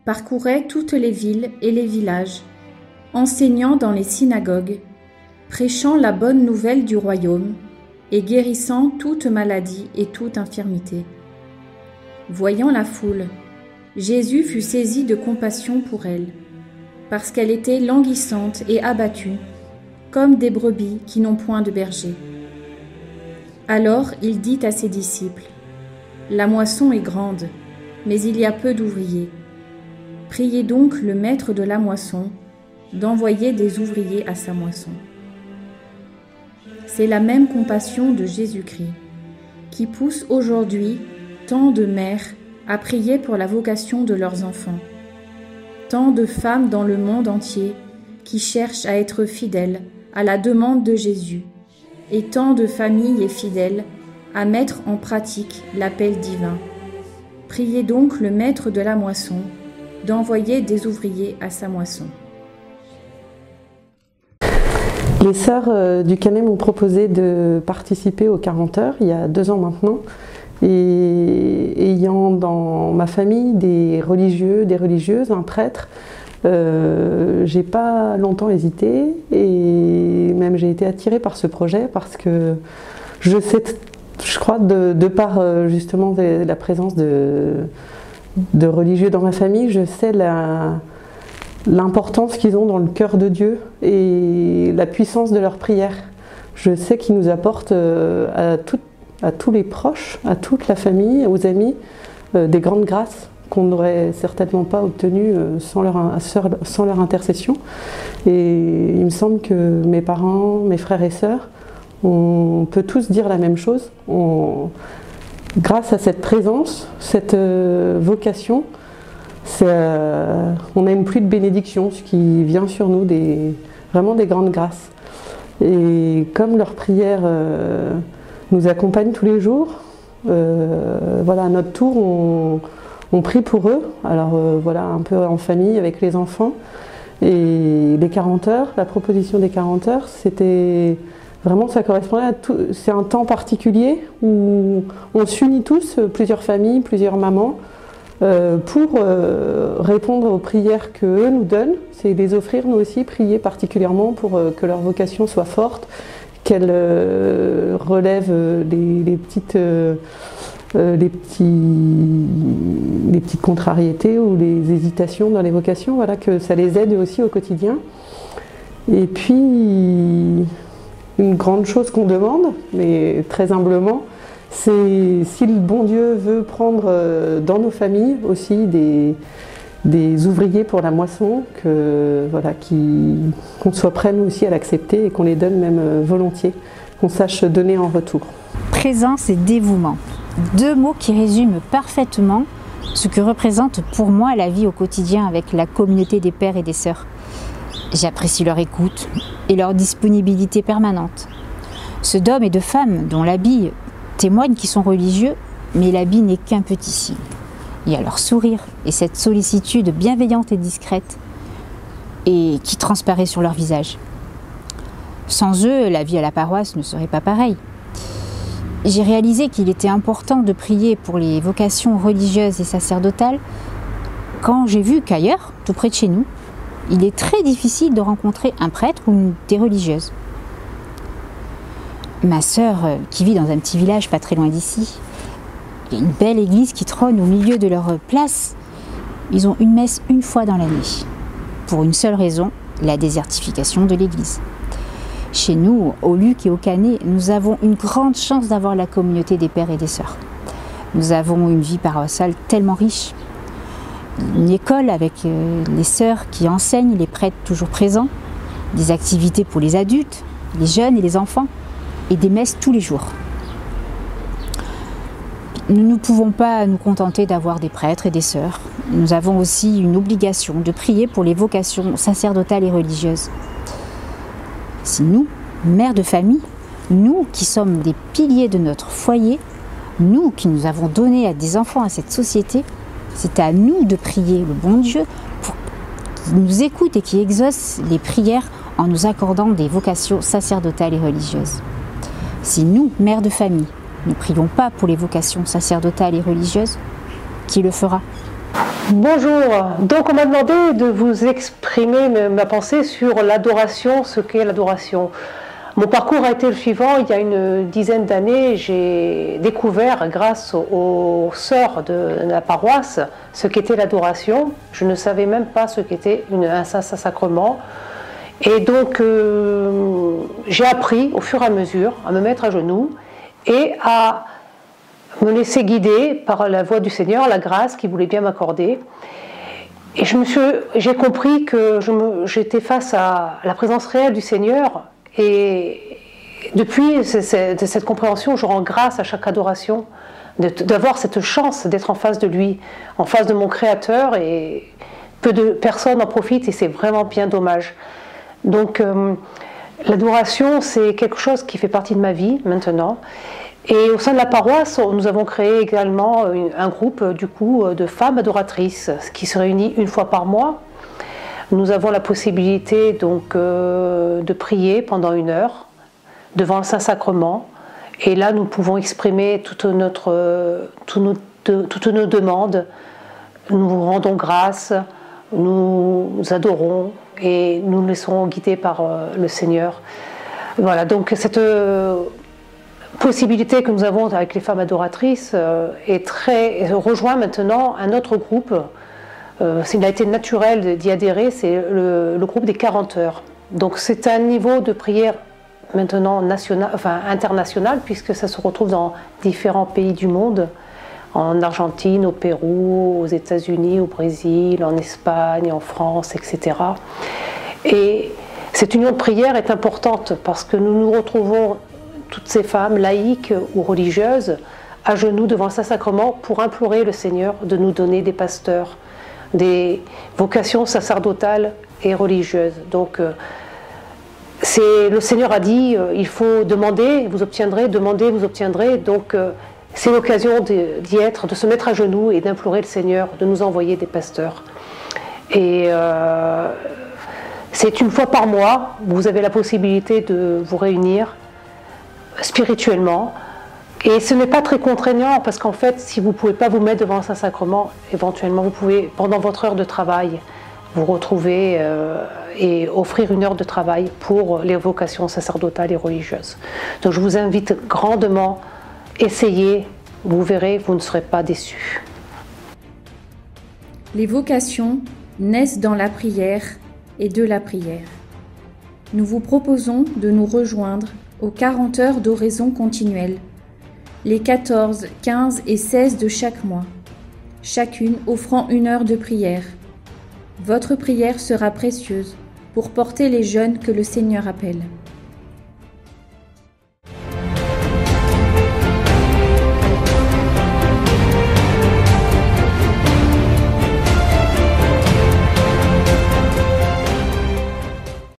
parcourait toutes les villes et les villages, enseignant dans les synagogues, prêchant la bonne nouvelle du royaume et guérissant toute maladie et toute infirmité. Voyant la foule, Jésus fut saisi de compassion pour elle, parce qu'elle était languissante et abattue, comme des brebis qui n'ont point de berger. Alors il dit à ses disciples, « La moisson est grande, mais il y a peu d'ouvriers. Priez donc le maître de la moisson d'envoyer des ouvriers à sa moisson. » C'est la même compassion de Jésus-Christ qui pousse aujourd'hui tant de mères à prier pour la vocation de leurs enfants, tant de femmes dans le monde entier qui cherchent à être fidèles à la demande de Jésus, et tant de familles et fidèles à mettre en pratique l'appel divin. Priez donc le maître de la moisson d'envoyer des ouvriers à sa moisson. Les sœurs du Canet m'ont proposé de participer aux 40 heures, il y a 2 ans maintenant. Et ayant dans ma famille des religieux, des religieuses, un prêtre, j'ai pas longtemps hésité et même j'ai été attirée par ce projet parce que je sais, je crois, de par justement la présence de religieux dans ma famille, je sais l'importance qu'ils ont dans le cœur de Dieu et la puissance de leur prière. Je sais qu'ils nous apportent à tous les proches, à toute la famille, aux amis, des grandes grâces qu'on n'aurait certainement pas obtenues sans leur intercession. Et il me semble que mes parents, mes frères et sœurs, on peut tous dire la même chose. Grâce à cette présence, cette vocation, on n'aime plus de bénédiction, ce qui vient sur nous, vraiment des grandes grâces. Et comme leur prière nous accompagne tous les jours, voilà, à notre tour, on prie pour eux, alors voilà, un peu en famille avec les enfants. Et les 40 heures, la proposition des 40 heures, c'était vraiment, ça correspondait à tout. C'est un temps particulier où on s'unit tous, plusieurs familles, plusieurs mamans, pour répondre aux prières qu'eux nous donnent, c'est les offrir nous aussi, prier particulièrement pour que leur vocation soit forte, qu'elle relève les petites contrariétés ou les hésitations dans les vocations, voilà, que ça les aide aussi au quotidien. Et puis, une grande chose qu'on demande, mais très humblement, c'est si le bon Dieu veut prendre dans nos familles aussi des ouvriers pour la moisson, voilà, qu'on soit prêts nous aussi à l'accepter et qu'on les donne même volontiers, qu'on sache donner en retour. Présence et dévouement, 2 mots qui résument parfaitement ce que représente pour moi la vie au quotidien avec la communauté des pères et des sœurs. J'apprécie leur écoute et leur disponibilité permanente. Ceux d'hommes et de femmes dont l'habit témoigne qu'ils sont religieux, mais l'habit n'est qu'un petit signe. Il y a leur sourire et cette sollicitude bienveillante et discrète et qui transparaît sur leur visage. Sans eux, la vie à la paroisse ne serait pas pareille. J'ai réalisé qu'il était important de prier pour les vocations religieuses et sacerdotales quand j'ai vu qu'ailleurs, tout près de chez nous, il est très difficile de rencontrer un prêtre ou des religieuses. Ma sœur, qui vit dans un petit village pas très loin d'ici, il y a une belle église qui trône au milieu de leur place. Ils ont une messe 1 fois dans l'année, pour une seule raison, la désertification de l'église. Chez nous, au Luc et au Canet, nous avons une grande chance d'avoir la communauté des pères et des sœurs. Nous avons une vie paroissiale tellement riche. Une école avec les sœurs qui enseignent, les prêtres toujours présents, des activités pour les adultes, les jeunes et les enfants, et des messes tous les jours. Nous ne pouvons pas nous contenter d'avoir des prêtres et des sœurs. Nous avons aussi une obligation de prier pour les vocations sacerdotales et religieuses. Si nous, mères de famille, nous qui sommes des piliers de notre foyer, nous qui nous avons donné à des enfants à cette société, c'est à nous de prier le bon Dieu pour qu'il nous écoute et qu'il exauce les prières en nous accordant des vocations sacerdotales et religieuses. Si nous, mères de famille, ne prions pas pour les vocations sacerdotales et religieuses, qui le fera ? Bonjour, donc on m'a demandé de vous exprimer ma pensée sur l'adoration, ce qu'est l'adoration. Mon parcours a été le suivant, il y a une dizaine d'années, j'ai découvert grâce aux sœurs de la paroisse ce qu'était l'adoration. Je ne savais même pas ce qu'était un Saint-Sacrement. Et donc j'ai appris au fur et à mesure à me mettre à genoux et à me laisser guider par la voix du Seigneur, la grâce qu'il voulait bien m'accorder. Et j'ai compris que j'étais face à la présence réelle du Seigneur. Et depuis cette compréhension, je rends grâce à chaque adoration, d'avoir cette chance d'être en face de lui, en face de mon Créateur. Et peu de personnes en profitent et c'est vraiment bien dommage. Donc l'adoration, c'est quelque chose qui fait partie de ma vie maintenant. Et au sein de la paroisse, nous avons créé également un groupe de femmes adoratrices qui se réunit une fois par mois. Nous avons la possibilité donc de prier pendant 1 heure devant le Saint-Sacrement. Et là, nous pouvons exprimer toutes nos demandes. Nous vous rendons grâce, nous adorons et nous nous laissons guider par le Seigneur. Voilà, donc cette possibilité que nous avons avec les femmes adoratrices rejoint maintenant un autre groupe. Il a été naturel d'y adhérer, c'est le groupe des 40 heures. Donc c'est un niveau de prière maintenant international, puisque ça se retrouve dans différents pays du monde, en Argentine, au Pérou, aux États-Unis, au Brésil, en Espagne, en France, etc. Et cette union de prière est importante parce que nous nous retrouvons toutes ces femmes laïques ou religieuses à genoux devant le Saint-Sacrement pour implorer le Seigneur de nous donner des pasteurs, des vocations sacerdotales et religieuses. Donc le Seigneur a dit il faut demander, vous obtiendrez, demander, vous obtiendrez. Donc c'est l'occasion d'y être, de se mettre à genoux et d'implorer le Seigneur de nous envoyer des pasteurs. Et c'est 1 fois par mois, vous avez la possibilité de vous réunir spirituellement. Et ce n'est pas très contraignant parce qu'en fait, si vous ne pouvez pas vous mettre devant un Saint-Sacrement, éventuellement vous pouvez, pendant votre heure de travail, vous retrouver et offrir 1 heure de travail pour les vocations sacerdotales et religieuses. Donc je vous invite grandement, essayez, vous verrez, vous ne serez pas déçus. Les vocations naissent dans la prière et de la prière. Nous vous proposons de nous rejoindre aux 40 heures d'oraison continuelle, les 14, 15 et 16 de chaque mois, chacune offrant 1 heure de prière. Votre prière sera précieuse pour porter les jeunes que le Seigneur appelle.